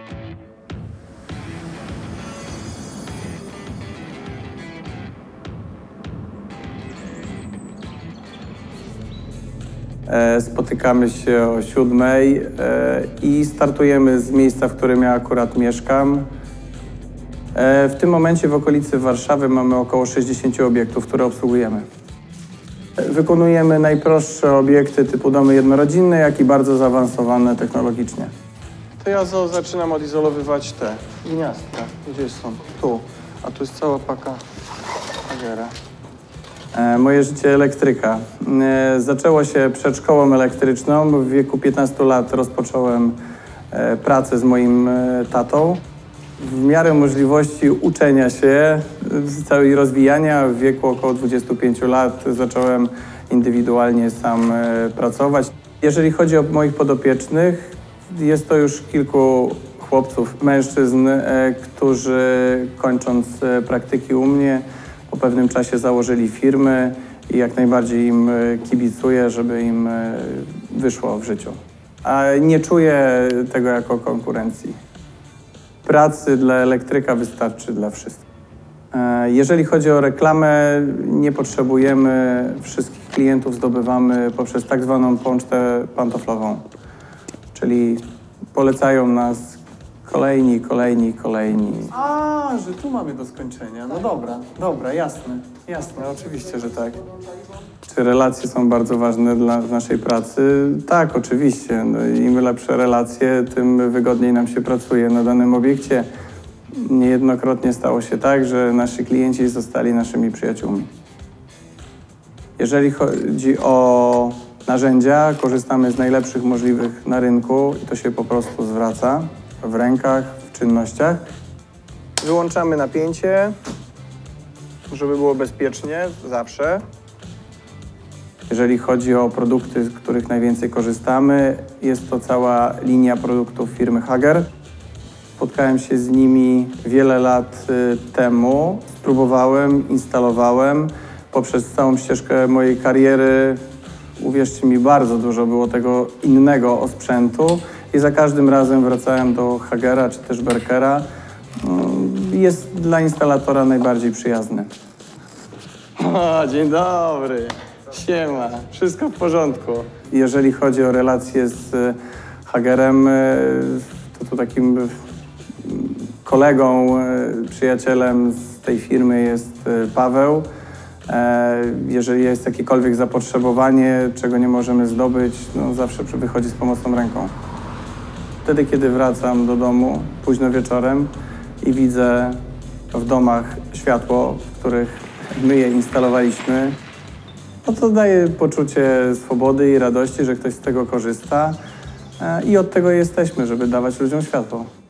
Spotykamy się o 7 i startujemy z miejsca, w którym ja akurat mieszkam. W tym momencie w okolicy Warszawy mamy około 60 obiektów, które obsługujemy. Wykonujemy najprostsze obiekty typu domy jednorodzinne, jak i bardzo zaawansowane technologicznie. To ja zaczynam odizolowywać te gniazdka. Gdzie są? Tu. A tu jest cała paka Hagera. Moje życie elektryka. Zaczęło się przed szkołą elektryczną. W wieku 15 lat rozpocząłem pracę z moim tatą. W miarę możliwości uczenia się i rozwijania w wieku około 25 lat zacząłem indywidualnie sam pracować. Jeżeli chodzi o moich podopiecznych, jest to już kilku chłopców, mężczyzn, którzy kończąc praktyki u mnie po pewnym czasie założyli firmy i jak najbardziej im kibicuję, żeby im wyszło w życiu. A nie czuję tego jako konkurencji. Pracy dla elektryka wystarczy dla wszystkich. Jeżeli chodzi o reklamę, nie potrzebujemy, wszystkich klientów zdobywamy poprzez tak zwaną pocztę pantoflową. Czyli polecają nas kolejni. A, że tu mamy do skończenia. No dobra, jasne, oczywiście, że tak. Czy relacje są bardzo ważne dla naszej pracy? Tak, oczywiście. No, im lepsze relacje, tym wygodniej nam się pracuje na danym obiekcie. Niejednokrotnie stało się tak, że nasi klienci zostali naszymi przyjaciółmi. Jeżeli chodzi o narzędzia, korzystamy z najlepszych możliwych na rynku i to się po prostu zwraca w rękach, w czynnościach. Wyłączamy napięcie, żeby było bezpiecznie zawsze. Jeżeli chodzi o produkty, z których najwięcej korzystamy, jest to cała linia produktów firmy Hager. Spotkałem się z nimi wiele lat temu. Spróbowałem, instalowałem. Poprzez całą ścieżkę mojej kariery, uwierzcie mi, bardzo dużo było tego innego osprzętu i za każdym razem wracałem do Hagera czy też Berkera. Jest dla instalatora najbardziej przyjazny. O, dzień dobry. Siema, wszystko w porządku. Jeżeli chodzi o relacje z Hagerem, to takim kolegą, przyjacielem z tej firmy jest Paweł. Jeżeli jest jakiekolwiek zapotrzebowanie, czego nie możemy zdobyć, no zawsze wychodzi z pomocną ręką. Wtedy, kiedy wracam do domu późno wieczorem i widzę w domach światło, w których my je instalowaliśmy, no to daje poczucie swobody i radości, że ktoś z tego korzysta i od tego jesteśmy, żeby dawać ludziom światło.